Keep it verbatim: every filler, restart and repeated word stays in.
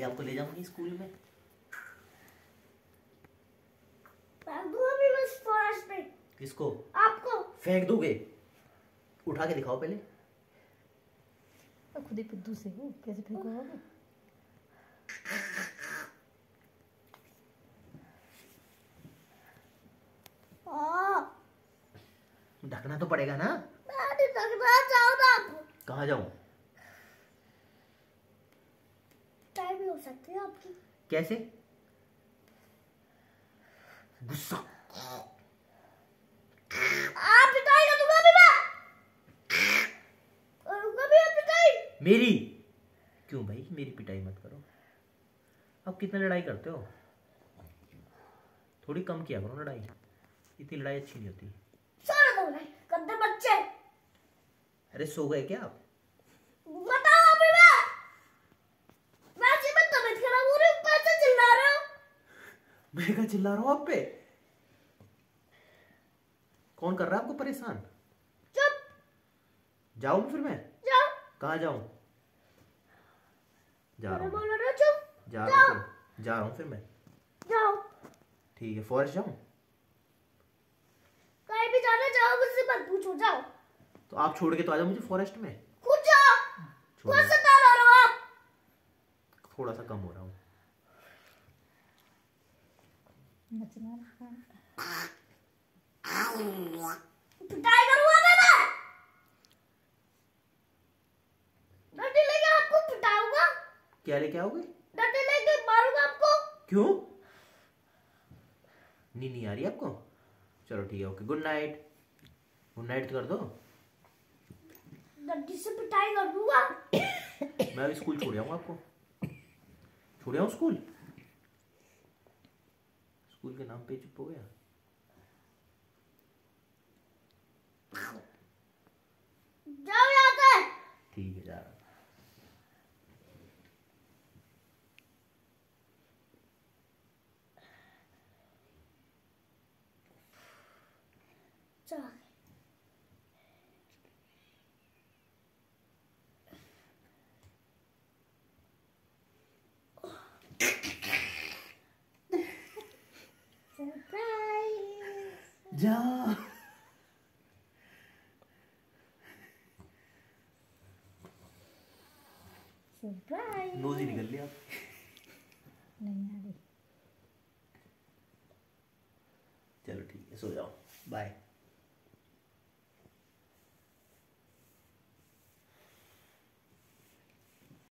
आपको ले जाऊंगी स्कूल में। फेंक दूंगा भी बस फॉरेस्ट पे। किसको? आपको। फेंक दोगे? उठा के दिखाओ पहले। खुद ही पिद्दू से हो, कैसे फेंकोगे? ढकना तो पड़ेगा ना। मैं ढकना चाहूँ ना आपको। कहाँ जाऊँ? पिटाई भी हो सकती है आपकी। कैसे? गुस्सा। आप पिटाई कर दूंगा भी मैं। करूंगा भी आप पिटाई। मेरी? क्यों भाई मेरी पिटाई मत करो। अब कितना लड़ाई करते हो? थोड़ी कम किया करो लड़ाई, इतनी लड़ाई अच्छी नहीं होती। गंदे बच्चे। अरे सो गए क्या आप? बताओ अभी मैं वैसे मैं तबीयत खराब हो रही हूँ, ऊपर से चिल्ला रहे हो। मैं क्या चिल्ला रहा हूँ आप पे? कौन कर रहा है आपको परेशान? चुप। जाऊं फिर मैं? जाओ। कहाँ जाऊं? जा रहा हूँ। बोल रहे हो चुप। जा रहा हूँ फिर। जा रहा हूँ फिर मैं। जाओ। ठीक है, फॉरेस्ट जाऊं? कहीं भी जाना जाओ, मुझसे मत पूछो, जाओ। तो आप छोड़ के तो आ जाओ मुझे फॉरेस्ट में। खुद जाओ। कौन सा तार आ रहा हो आप? थोड़ा सा कम हो रहा हूँ। पिटाई करूंगा मैं। डंडे लेके आपको पिटाऊंगा। क्या लेके आओगे? डंडे लेके मारूंगा आपको। क्यों? नींद नहीं आ रही आपको? चलो ठीक है, okay, good night. Good night कर दो। डंडी से पिटाई कर दूंगा। मैं अभी स्कूल छोड़ आऊंगा आपको। छोड़ आऊं स्कूल? स्कूल के नाम पे चुप हो गया। जाओ यहाँ से। ठीक है, जा रहा। चल। जा। सरप्राइज। नोज ही निकल लिया। नहीं आ रही। चलो ठीक है, सो जाओ, बाय।